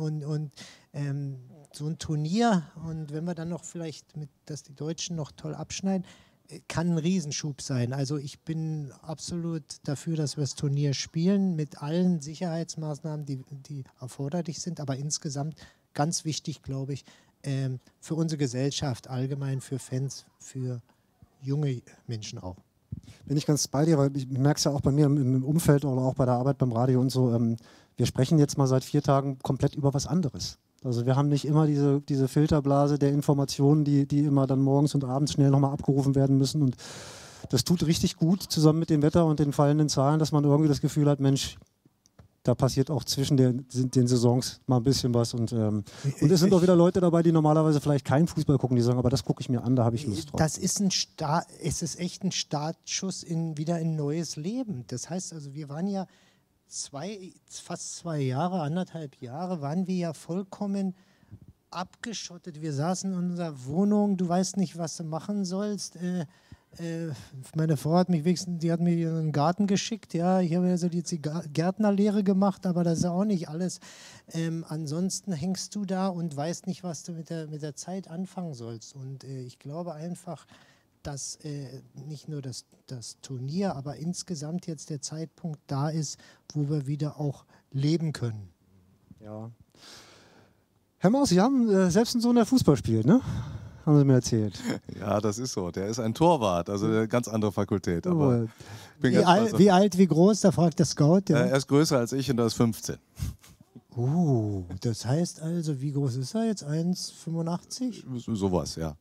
so ein Turnier und wenn wir dann noch vielleicht, dass die Deutschen noch toll abschneiden, kann ein Riesenschub sein. Also ich bin absolut dafür, dass wir das Turnier spielen mit allen Sicherheitsmaßnahmen, die erforderlich sind, aber insgesamt ganz wichtig, glaube ich, für unsere Gesellschaft allgemein, für Fans, für junge Menschen auch. Bin ich ganz bei dir, weil ich merke es ja auch bei mir im Umfeld oder auch bei der Arbeit beim Radio und so, wir sprechen jetzt mal seit 4 Tagen komplett über was anderes. Also wir haben nicht immer diese Filterblase der Informationen, die immer dann morgens und abends schnell nochmal abgerufen werden müssen. Und das tut richtig gut zusammen mit dem Wetter und den fallenden Zahlen, dass man irgendwie das Gefühl hat, Mensch, da passiert auch zwischen den Saisons mal ein bisschen was. Und es sind auch wieder Leute dabei, die normalerweise vielleicht keinen Fußball gucken, die sagen, aber das gucke ich mir an, da habe ich Lust drauf. Das ist es ist echt ein Startschuss wieder in ein neues Leben. Das heißt also, wir waren ja fast 2 Jahre, 1,5 Jahre, waren wir ja vollkommen abgeschottet. Wir saßen in unserer Wohnung, du weißt nicht, was du machen sollst. Meine Frau hat mich die hat mir in den Garten geschickt. Ja, ich habe also die Gärtnerlehre gemacht, aber das ist auch nicht alles. Ansonsten hängst du da und weißt nicht, was du mit der Zeit anfangen sollst. Und ich glaube einfach, dass nicht nur das Turnier, aber insgesamt jetzt der Zeitpunkt da ist, wo wir wieder auch leben können. Ja. Herr Maus, Sie haben selbst einen Sohn, der Fußball spielt, ne? Haben Sie mir erzählt. Ja, das ist so. Der ist ein Torwart, also eine ganz andere Fakultät. Aber wie alt, wie groß? Da fragt der Scout. Ja. Er ist größer als ich und er ist 15. Das heißt also, wie groß ist er jetzt? 1,85? Sowas, ja.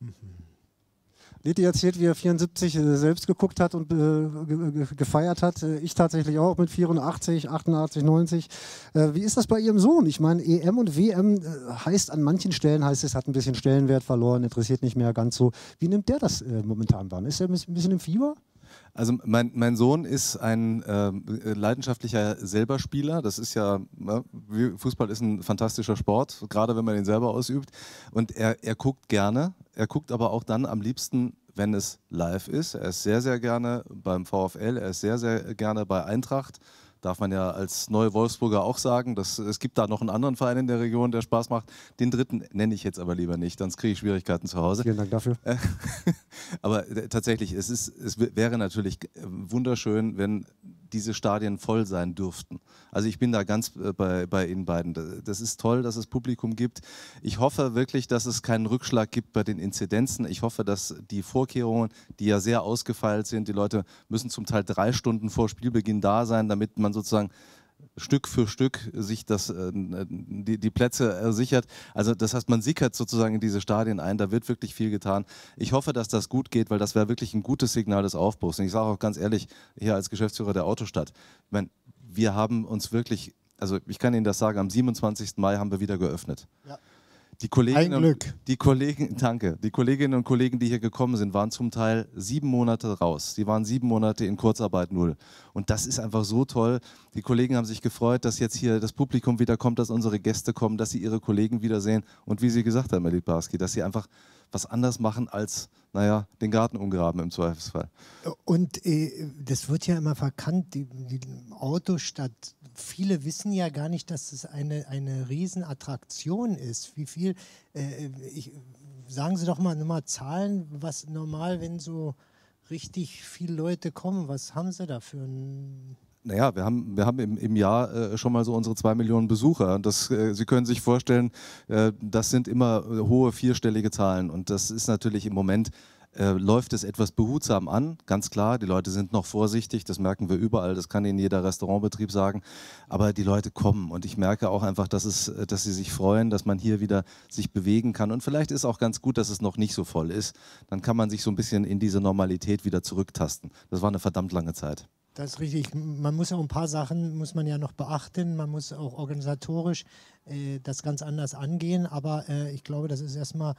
Leti erzählt, wie er 74 selbst geguckt hat und gefeiert hat. Ich tatsächlich auch mit 84, 88, 90. Wie ist das bei Ihrem Sohn? Ich meine, EM und WM heißt an manchen Stellen, hat ein bisschen Stellenwert verloren, interessiert nicht mehr ganz so. Wie nimmt der das momentan wahr? Ist er ein bisschen im Fieber? Also mein Sohn ist ein leidenschaftlicher Selberspieler. Das ist ja, Fußball ist ein fantastischer Sport, gerade wenn man ihn selber ausübt. Und er guckt gerne, er guckt aber auch dann am liebsten, wenn es live ist. Er ist sehr, sehr gerne beim VfL, er ist sehr, sehr gerne bei Eintracht. Darf man ja als neue Wolfsburger auch sagen. Es gibt da noch einen anderen Verein in der Region, der Spaß macht. Den dritten nenne ich jetzt aber lieber nicht, sonst kriege ich Schwierigkeiten zu Hause. Vielen Dank dafür. Aber tatsächlich, es wäre natürlich wunderschön, wenn diese Stadien voll sein dürften. Also ich bin da ganz bei Ihnen beiden. Das ist toll, dass es Publikum gibt. Ich hoffe wirklich, dass es keinen Rückschlag gibt bei den Inzidenzen. Ich hoffe, dass die Vorkehrungen, die ja sehr ausgefeilt sind, die Leute müssen zum Teil 3 Stunden vor Spielbeginn da sein, damit man sozusagen Stück für Stück sich die Plätze sichert. Also das heißt, man sickert sozusagen in diese Stadien ein, da wird wirklich viel getan. Ich hoffe, dass das gut geht, weil das wäre wirklich ein gutes Signal des Aufbruchs. Und ich sage auch ganz ehrlich, hier als Geschäftsführer der Autostadt, ich meine, wir haben uns wirklich, also ich kann Ihnen das sagen, am 27. Mai haben wir wieder geöffnet. Ja. Die Kolleginnen und Kollegen, die hier gekommen sind, waren zum Teil 7 Monate raus. Sie waren 7 Monate in Kurzarbeit 0. Und das ist einfach so toll. Die Kollegen haben sich gefreut, dass jetzt hier das Publikum wieder kommt, dass unsere Gäste kommen, dass sie ihre Kollegen wiedersehen. Und wie Sie gesagt haben, Herr Littbarski, dass sie einfach was anderes machen als, naja, den Garten umgraben im Zweifelsfall. Und das wird ja immer verkannt, die Autostadt. Viele wissen ja gar nicht, dass es eine Riesenattraktion ist. Wie viel, sagen Sie doch mal nur Zahlen, was normal, wenn so richtig viele Leute kommen, was haben Sie da für ein... Naja, wir haben im Jahr schon mal so unsere 2 Millionen Besucher. Und Sie können sich vorstellen, das sind immer hohe vierstellige Zahlen. Und das ist natürlich im Moment, läuft es etwas behutsam an, ganz klar. Die Leute sind noch vorsichtig, das merken wir überall, das kann Ihnen jeder Restaurantbetrieb sagen. Aber die Leute kommen und ich merke auch einfach, dass sie sich freuen, dass man hier wieder sich bewegen kann. Und vielleicht ist auch ganz gut, dass es noch nicht so voll ist. Dann kann man sich so ein bisschen in diese Normalität wieder zurücktasten. Das war eine verdammt lange Zeit. Das ist richtig. Man muss auch ein paar Sachen muss man ja noch beachten. Man muss auch organisatorisch das ganz anders angehen. Aber ich glaube, das ist erstmal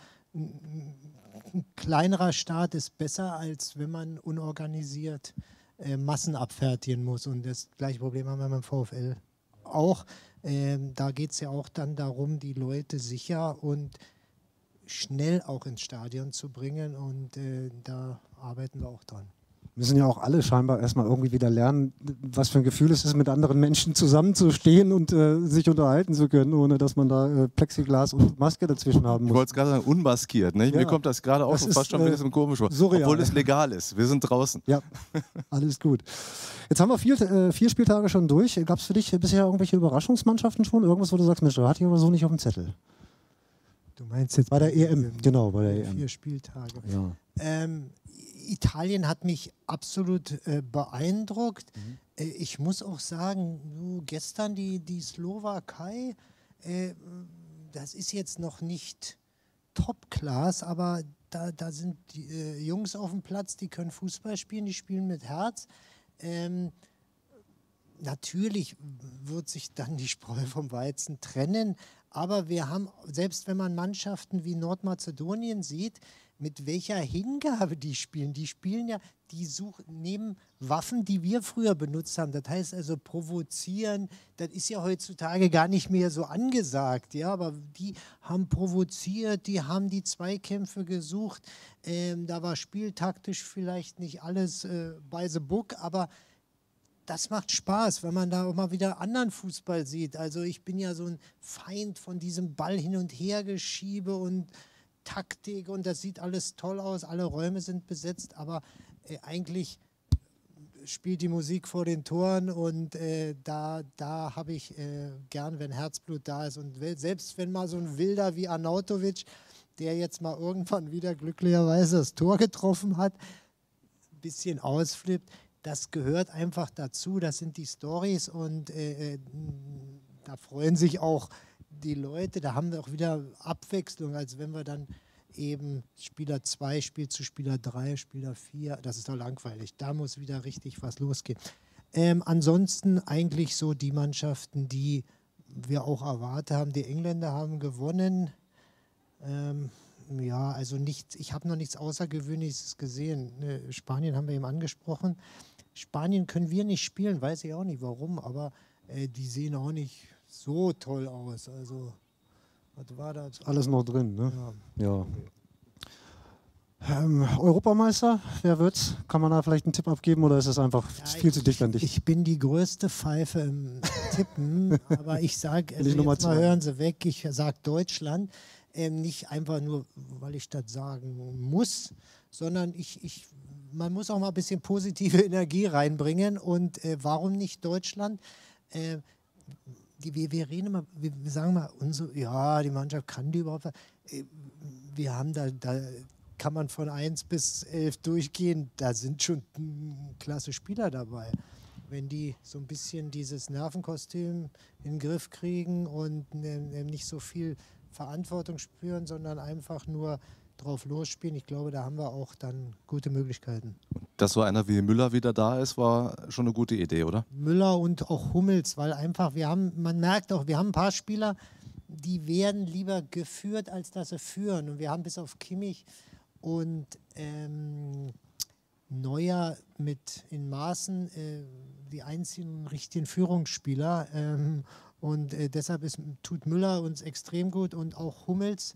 ein kleinerer Start ist besser, als wenn man unorganisiert Massen abfertigen muss. Und das gleiche Problem haben wir beim VfL auch. Da geht es ja auch dann darum, die Leute sicher und schnell auch ins Stadion zu bringen. Und da arbeiten wir auch dran. Müssen ja auch alle scheinbar erstmal irgendwie wieder lernen, was für ein Gefühl es ist, mit anderen Menschen zusammenzustehen und sich unterhalten zu können, ohne dass man da Plexiglas und Maske dazwischen haben muss. Ich wollte es gerade sagen, unmaskiert. Ne? Ja. Mir kommt das gerade auch fast schon ein bisschen komisch vor, obwohl es legal ist. Wir sind draußen. Ja, alles gut. Jetzt haben wir 4 Spieltage schon durch. Gab es für dich bisher irgendwelche Überraschungsmannschaften schon? Irgendwas, wo du sagst, Mensch, da hatte ich aber so nicht auf dem Zettel? Du meinst jetzt bei der EM, genau, bei der EM. 4 Spieltage. Ja. Italien hat mich absolut beeindruckt. Ich muss auch sagen, gestern die Slowakei, das ist jetzt noch nicht Top-Class, aber da sind die Jungs auf dem Platz, die können Fußball spielen, die spielen mit Herz. Natürlich wird sich dann die Spreu vom Weizen trennen, aber wir haben, selbst wenn man Mannschaften wie Nordmazedonien sieht, mit welcher Hingabe die spielen ja, nehmen Waffen, die wir früher benutzt haben. Das heißt also provozieren, das ist ja heutzutage gar nicht mehr so angesagt, ja, aber die haben provoziert, die haben die Zweikämpfe gesucht, da war spieltaktisch vielleicht nicht alles by the book, aber das macht Spaß, wenn man da auch mal wieder anderen Fußball sieht. Also ich bin ja so ein Feind von diesem Ball hin und her geschiebe und Taktik und das sieht alles toll aus, alle Räume sind besetzt, aber eigentlich spielt die Musik vor den Toren und da habe ich gern, wenn Herzblut da ist und selbst wenn mal so ein Wilder wie Arnautovic, der jetzt mal irgendwann wieder glücklicherweise das Tor getroffen hat, ein bisschen ausflippt, das gehört einfach dazu, das sind die Storys und da freuen sich auch die Leute, da haben wir auch wieder Abwechslung, als wenn wir dann eben Spieler 2 spielt zu Spieler 3, Spieler 4, das ist doch langweilig, da muss wieder richtig was losgehen. Ansonsten eigentlich so die Mannschaften, die wir auch erwartet haben, die Engländer haben gewonnen, ja, also nichts, ich habe noch nichts Außergewöhnliches gesehen. Spanien haben wir eben angesprochen. Spanien können wir nicht spielen, weiß ich auch nicht warum, aber die sehen auch nicht so toll aus. Also, was war das? Alles noch drin, ne? Ja. Europameister, wer wird's? Kann man da vielleicht einen Tipp abgeben oder ist es einfach viel zu dicht an dich? Ich bin die größte Pfeife im Tippen, aber ich sage, also jetzt mal hören Sie weg, ich sage Deutschland. Nicht einfach nur, weil ich das sagen muss, sondern ich man muss auch mal ein bisschen positive Energie reinbringen. Und warum nicht Deutschland? Wir reden immer, wir sagen mal, ja, die Mannschaft kann die überhaupt. Wir haben da kann man von 1 bis 11 durchgehen, da sind schon klasse Spieler dabei. Wenn die so ein bisschen dieses Nervenkostüm in den Griff kriegen und nicht so viel Verantwortung spüren, sondern einfach nur drauf losspielen, ich glaube, da haben wir auch dann gute Möglichkeiten. Dass so einer wie Müller wieder da ist, war schon eine gute Idee, oder? Müller und auch Hummels, weil einfach man merkt auch, wir haben ein paar Spieler, die werden lieber geführt, als dass sie führen. Und wir haben bis auf Kimmich und Neuer mit in Maßen die einzigen richtigen Führungsspieler. Und deshalb tut Müller uns extrem gut und auch Hummels.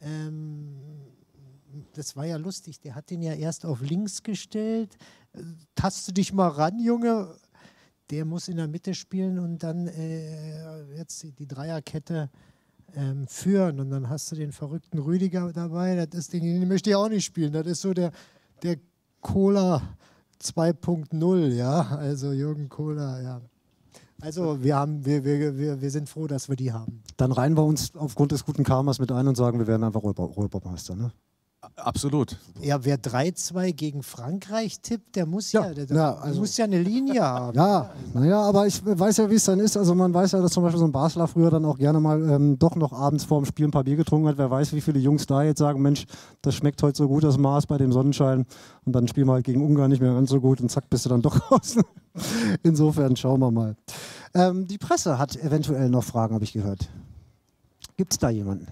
Das war ja lustig, der hat den ja erst auf links gestellt. Taste dich mal ran, Junge. Der muss in der Mitte spielen und dann jetzt die Dreierkette führen. Und dann hast du den verrückten Rüdiger dabei. Den möchte ich auch nicht spielen. Das ist so der Kohler 2.0, ja. Also Jürgen Kohler, ja. Also wir sind froh, dass wir die haben. Dann reihen wir uns aufgrund des guten Karmas mit ein und sagen, wir werden einfach Europameister, ne? Absolut. Ja, wer 3-2 gegen Frankreich tippt, der muss also muss ja eine Linie haben. Ja, naja, aber ich weiß ja, wie es dann ist. Also man weiß ja, dass zum Beispiel so ein Basler früher dann auch gerne mal doch noch abends vor dem Spiel ein paar Bier getrunken hat. Wer weiß, wie viele Jungs da jetzt sagen, Mensch, das schmeckt heute so gut, das Maß bei dem Sonnenschein. Und dann spielen wir halt gegen Ungarn nicht mehr ganz so gut und zack, bist du dann doch raus. Insofern schauen wir mal. Die Presse hat eventuell noch Fragen, habe ich gehört. Gibt es da jemanden?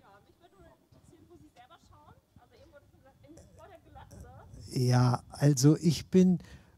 Ja, also ich bin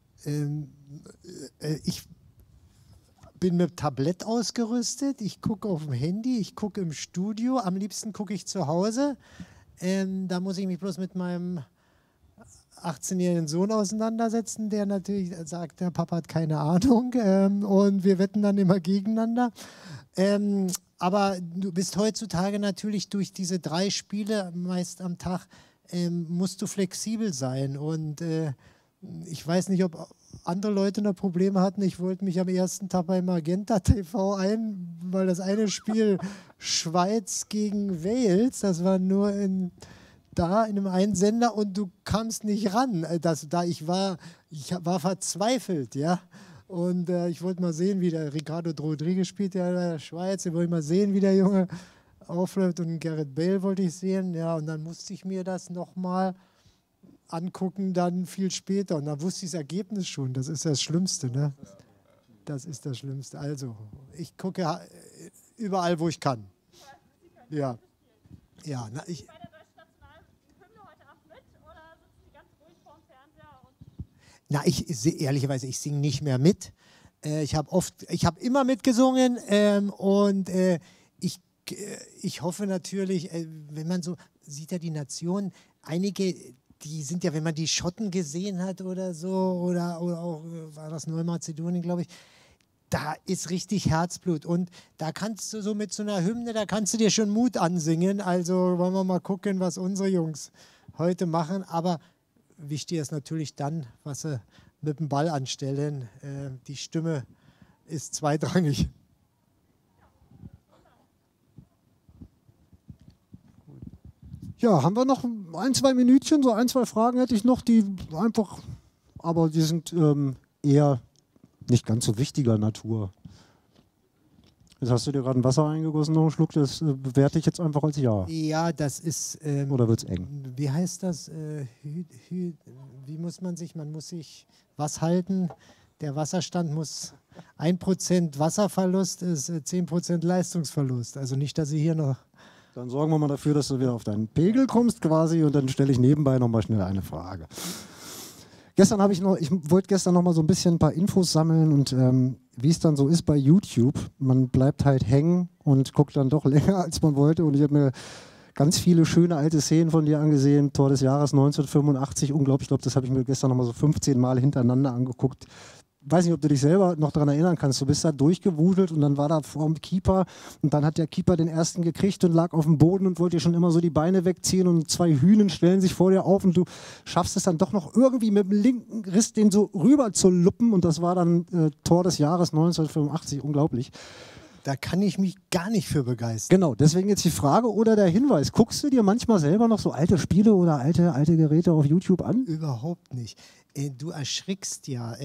mit Tablett ausgerüstet, ich gucke auf dem Handy, ich gucke im Studio, am liebsten gucke ich zu Hause. Da muss ich mich bloß mit meinem 18-jährigen Sohn auseinandersetzen, der natürlich sagt, der Papa hat keine Ahnung und wir wetten dann immer gegeneinander. Aber du bist heutzutage natürlich durch diese 3 Spiele meist am Tag musst du flexibel sein und ich weiß nicht, ob andere Leute noch Probleme hatten. Ich wollte mich am ersten Tag bei Magenta TV weil das eine Spiel Schweiz gegen Wales, das war nur in einem einen Sender und du kamst nicht ran. Ich war verzweifelt, ja. Und ich wollte mal sehen, wie der Ricardo Rodriguez spielt, ja, in der Schweiz. Ich wollte mal sehen, wie der Junge aufläuft und Gareth Bale wollte ich sehen, ja, und dann musste ich mir das nochmal angucken, dann viel später und dann wusste ich das Ergebnis schon, das ist das Schlimmste, ne? Das ist das Schlimmste, also ich gucke überall, wo ich kann. Ja, ja, na, ich... Na, ehrlicherweise, ich singe nicht mehr mit. Ich habe immer mitgesungen und ich hoffe natürlich, wenn man so sieht ja die Nationen, einige, die sind ja, wenn man die Schotten gesehen hat oder so, oder auch, war das Neumazedonien, glaube ich, da ist richtig Herzblut und da kannst du so mit so einer Hymne, da kannst du dir schon Mut ansingen, also wollen wir mal gucken, was unsere Jungs heute machen, aber wichtig ist natürlich dann, was sie mit dem Ball anstellen, die Stimme ist zweitrangig. Ja, haben wir noch 1, 2 Minütchen, so 1, 2 Fragen hätte ich noch, die einfach, aber die sind eher nicht ganz so wichtiger Natur. Jetzt hast du dir gerade ein Wasser eingegossen, noch einen Schluck, das bewerte ich jetzt einfach als Ja. Ja, das ist... Oder wird es eng? Wie heißt das? Wie muss man sich was halten? Der Wasserstand muss 1% Wasserverlust ist 10% Leistungsverlust. Also nicht, dass ich hier noch... Dann sorgen wir mal dafür, dass du wieder auf deinen Pegel kommst quasi und dann stelle ich nebenbei nochmal schnell eine Frage. Ich wollte gestern noch mal so ein bisschen ein paar Infos sammeln und wie es dann so ist bei YouTube, man bleibt halt hängen und guckt dann doch länger, als man wollte und ich habe mir ganz viele schöne alte Szenen von dir angesehen, Tor des Jahres 1985, unglaublich, ich glaube, das habe ich mir gestern noch mal so 15 Mal hintereinander angeguckt. weiß nicht, ob du dich selber noch daran erinnern kannst, du bist da durchgewudelt und dann war da vor dem Keeper und dann hat der Keeper den ersten gekriegt und lag auf dem Boden und wollte dir schon immer so die Beine wegziehen und 2 Hühnen stellen sich vor dir auf und du schaffst es dann doch noch irgendwie mit dem linken Riss den so rüber zu luppen und das war dann Tor des Jahres 1985, unglaublich. Da kann ich mich gar nicht für begeistern. Genau, deswegen jetzt die Frage oder der Hinweis. Guckst du dir manchmal selber noch so alte Spiele oder alte Geräte auf YouTube an? Überhaupt nicht. Du erschrickst ja.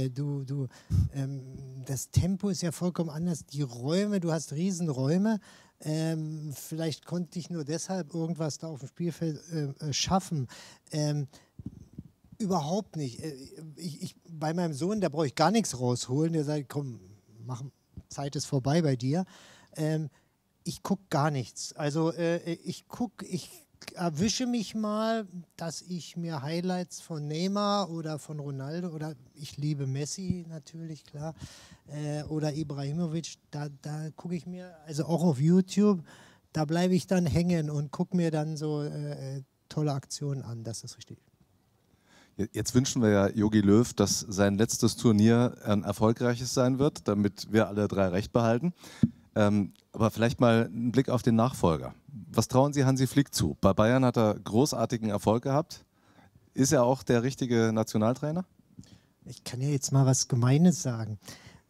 Das Tempo ist ja vollkommen anders. Die Räume, du hast Riesenräume. Vielleicht konnte ich nur deshalb irgendwas da auf dem Spielfeld schaffen. Überhaupt nicht. Bei meinem Sohn, da brauche ich gar nichts rausholen. Der sagt, komm, mach Zeit ist vorbei bei dir. Ich gucke gar nichts. Also ich erwische mich mal, dass ich mir Highlights von Neymar oder von Ronaldo oder ich liebe Messi natürlich, klar, oder Ibrahimovic, da gucke ich mir, also auch auf YouTube, da bleibe ich dann hängen und gucke mir dann so tolle Aktionen an, das ist richtig. Jetzt wünschen wir ja Jogi Löw, dass sein letztes Turnier ein erfolgreiches sein wird, damit wir alle 3 recht behalten. Aber vielleicht mal einen Blick auf den Nachfolger. Was trauen Sie Hansi Flick zu? Bei Bayern hat er großartigen Erfolg gehabt. Ist er auch der richtige Nationaltrainer? Ich kann ja jetzt mal was Gemeines sagen.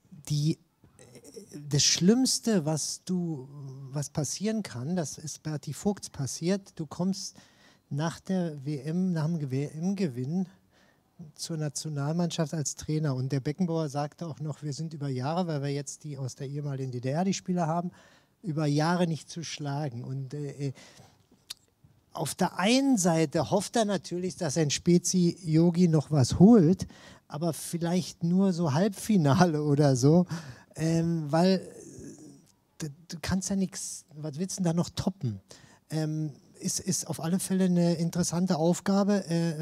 Das Schlimmste, was passieren kann, das ist Berti Vogts passiert. Du kommst nach der WM, nach dem WM-Gewinn zur Nationalmannschaft als Trainer. Und der Beckenbauer sagte auch noch, wir sind über Jahre, weil wir jetzt die aus der ehemaligen DDR, die Spieler haben, über Jahre nicht zu schlagen. Und auf der einen Seite hofft er natürlich, dass ein Spezi Yogi noch was holt, aber vielleicht nur so Halbfinale oder so, weil du kannst ja nichts, was willst du denn da noch toppen? Ist auf alle Fälle eine interessante Aufgabe.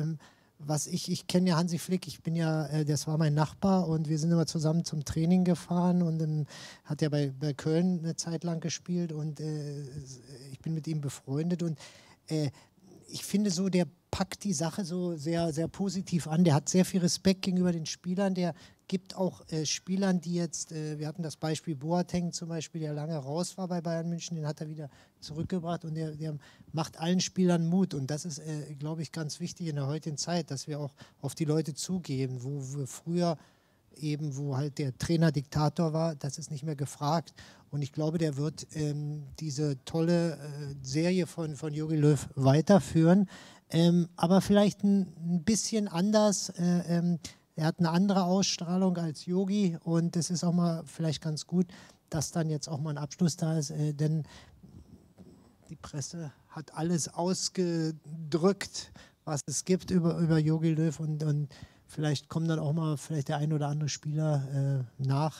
Ich kenne ja Hansi Flick, das war mein Nachbar und wir sind immer zusammen zum Training gefahren und dann hat er bei Köln eine Zeit lang gespielt und ich bin mit ihm befreundet und ich finde so, der packt die Sache so sehr, sehr positiv an. Der hat sehr viel Respekt gegenüber den Spielern. Der gibt auch Spielern, die jetzt, wir hatten das Beispiel Boateng zum Beispiel, der lange raus war bei Bayern München, den hat er wieder zurückgebracht und der macht allen Spielern Mut. Und das ist, glaube ich, ganz wichtig in der heutigen Zeit, dass wir auch auf die Leute zugehen, wo wir früher eben, wo halt der Trainer Diktator war, das ist nicht mehr gefragt. Und ich glaube, der wird diese tolle Serie von Jogi Löw weiterführen, aber vielleicht ein bisschen anders. Er hat eine andere Ausstrahlung als Yogi und es ist auch mal vielleicht ganz gut, dass dann jetzt auch mal ein Abschluss da ist, denn die Presse hat alles ausgedrückt, was es gibt über Jogi Löw und vielleicht kommt dann auch mal vielleicht der ein oder andere Spieler nach.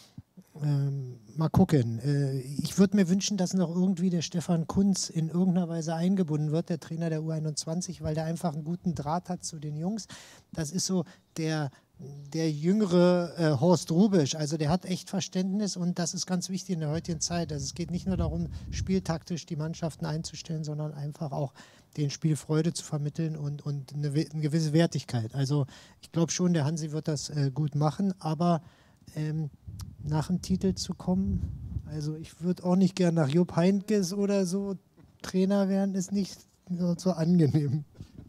Mal gucken. Ich würde mir wünschen, dass noch irgendwie der Stefan Kuntz in irgendeiner Weise eingebunden wird, der Trainer der U21, weil der einfach einen guten Draht hat zu den Jungs. Das ist so der jüngere Horst Rubisch. Also der hat echt Verständnis und das ist ganz wichtig in der heutigen Zeit. Also es geht nicht nur darum, spieltaktisch die Mannschaften einzustellen, sondern einfach auch den Spiel Freude zu vermitteln und eine gewisse Wertigkeit. Also ich glaube schon, der Hansi wird das gut machen, aber nach dem Titel zu kommen, also ich würde auch nicht gern nach Jupp Heynckes oder so Trainer werden, ist nicht so angenehm.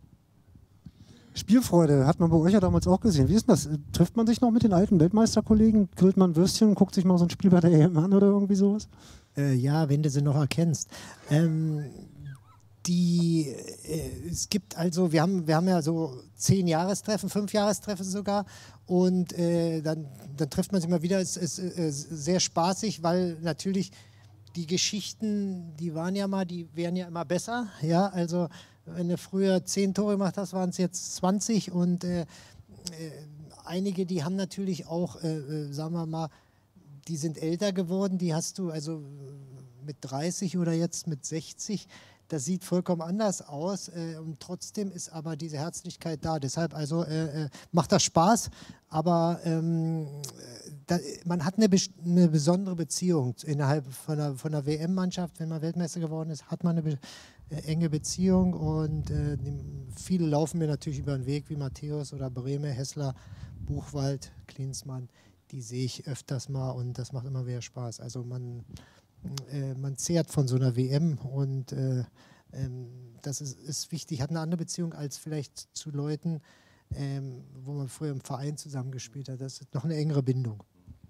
Spielfreude hat man bei euch ja damals auch gesehen. Wie ist denn das? Trifft man sich noch mit den alten Weltmeisterkollegen, grillt man ein Würstchen und guckt sich mal so ein Spiel bei der EM an oder irgendwie sowas? Ja, wenn du sie noch erkennst. Es gibt also, wir haben ja so 10 Jahrestreffen, 5 Jahrestreffen sogar und dann trifft man sich mal wieder. Es ist sehr spaßig, weil natürlich die Geschichten, die werden ja immer besser. Ja, also wenn du früher 10 Tore gemacht hast, waren es jetzt 20 und einige, die haben natürlich auch, sagen wir mal, die sind älter geworden, die hast du also mit 30 oder jetzt mit 60. Das sieht vollkommen anders aus und trotzdem ist aber diese Herzlichkeit da. Deshalb also macht das Spaß, aber man hat eine besondere Beziehung innerhalb von einer WM-Mannschaft. Wenn man Weltmeister geworden ist, hat man eine enge Beziehung und viele laufen mir natürlich über den Weg wie Matthäus oder Brehme, Hessler, Buchwald, Klinsmann, die sehe ich öfters mal und das macht immer wieder Spaß. Also man zehrt von so einer WM und das ist wichtig. Hat eine andere Beziehung als vielleicht zu Leuten, wo man früher im Verein zusammengespielt hat. Das ist noch eine engere Bindung.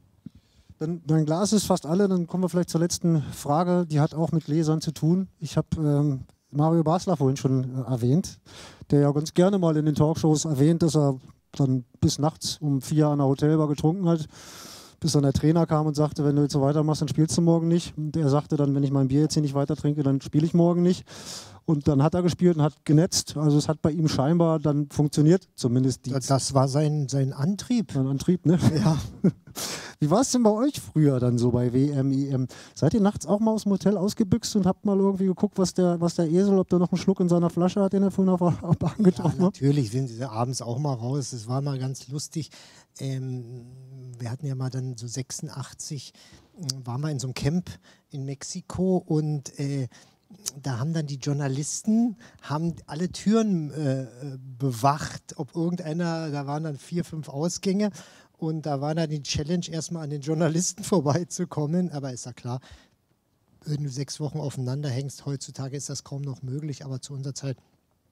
Dein Glas ist fast alle, dann kommen wir vielleicht zur letzten Frage, die hat auch mit Gläsern zu tun. Ich habe Mario Basler vorhin schon erwähnt, der ja ganz gerne mal in den Talkshows erwähnt, dass er dann bis nachts um 4 an der Hotelbar getrunken hat, bis dann der Trainer kam und sagte, wenn du jetzt so weitermachst, dann spielst du morgen nicht. Und er sagte dann, wenn ich mein Bier jetzt hier nicht weiter trinke, dann spiele ich morgen nicht. Und dann hat er gespielt und hat genetzt. Also es hat bei ihm scheinbar dann funktioniert, zumindest die. Das war sein Antrieb. Sein Antrieb, ne? Ja. Wie war es denn bei euch früher dann so bei WM, EM? Seid ihr nachts auch mal aus dem Hotel ausgebüxt und habt mal irgendwie geguckt, was der Esel, ob der noch einen Schluck in seiner Flasche hat, den er vorhin auf der Bahn getroffen hat? Natürlich sind sie abends auch mal raus. Das war mal ganz lustig. Wir hatten ja mal dann so 86, waren wir in so einem Camp in Mexiko und da haben dann die Journalisten alle Türen bewacht, ob irgendeiner, da waren dann 4, 5 Ausgänge und da war dann die Challenge, erstmal an den Journalisten vorbeizukommen, aber ist ja klar, wenn du 6 Wochen aufeinander hängst, heutzutage ist das kaum noch möglich, aber zu unserer Zeit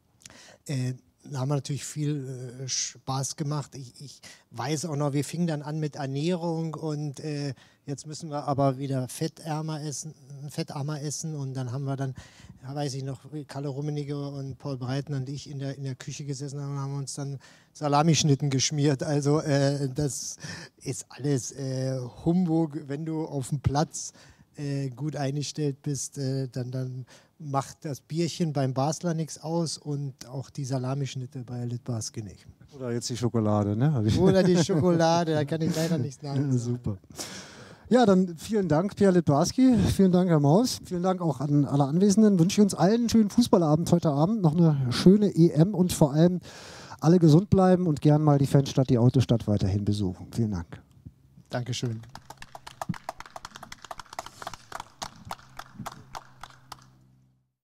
da haben wir natürlich viel Spaß gemacht. Ich weiß auch noch, wir fingen dann an mit Ernährung und jetzt müssen wir aber wieder fettarmer essen und dann haben wir dann, ja, weiß ich noch, Kalle Rummenigge und Paul Breiten und ich in der Küche gesessen und haben uns dann Salamischnitten geschmiert. Also das ist alles Humbug, wenn du auf dem Platz gut eingestellt bist, dann macht das Bierchen beim Basler nichts aus und auch die Salamischnitte bei Litbarski nicht. Oder jetzt die Schokolade, ne? Oder die Schokolade, da kann ich leider nichts sagen. Ja, super. Ja, dann vielen Dank, Pierre Litbarski. Vielen Dank, Herr Maus. Vielen Dank auch an alle Anwesenden. Wünsche ich uns allen einen schönen Fußballabend heute Abend. Noch eine schöne EM und vor allem alle gesund bleiben und gern mal die Fanstadt, die Autostadt weiterhin besuchen. Vielen Dank. Dankeschön.